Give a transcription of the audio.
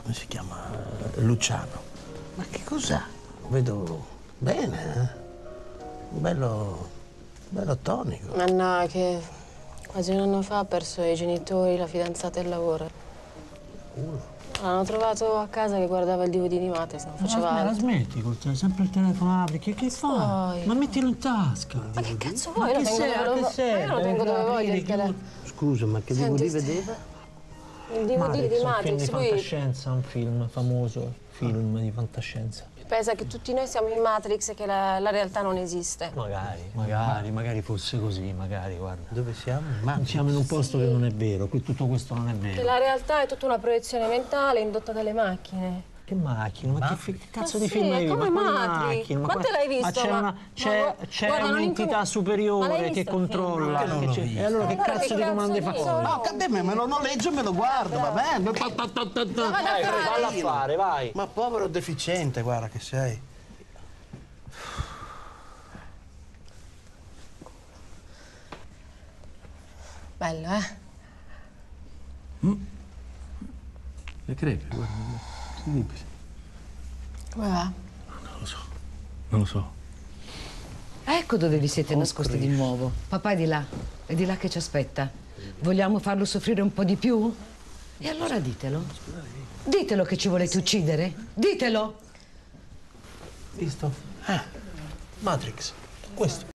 come si chiama? Luciano. Ma che cos'ha? Vedo bene, eh? Bello tonico. Ma no, che quasi un anno fa ha perso i genitori, la fidanzata e il lavoro. L'hanno trovato a casa che guardava il DVD di Matrix, non faceva altro. La smetti, sempre il telefono apri, che fa? Ma mettilo in tasca. Ma che cazzo vuoi? Io lo tengo dove voglio il telefono. Scusa, ma che DVD vedeva? Il DVD di Matrix, Di fantascienza, un film famoso, film di fantascienza. Pensa che tutti noi siamo in Matrix e che la realtà non esiste. Magari fosse così, magari, guarda. Dove siamo? Siamo in un posto che non è vero, qui tutto questo non è vero. Che la realtà è tutta una proiezione mentale indotta dalle macchine. Che macchine? Ma che cazzo di film hai visto? Come Ma quali Matrix? macchine? Ma te l'hai visto? C'è un'entità superiore che controlla. E allora che cazzo di domande fa? No, me lo noleggio e me lo guardo, va bene? Valla a fare, vai. Ma povero deficiente, guarda che sei. Bello, eh? Le crepe, guarda. Come va? Non lo so. Ecco dove vi siete nascosti di nuovo. Papà è di là che ci aspetta. Vogliamo farlo soffrire un po' di più? E allora ditelo. Ditelo che ci volete uccidere. Ditelo! Visto? Matrix. Questo.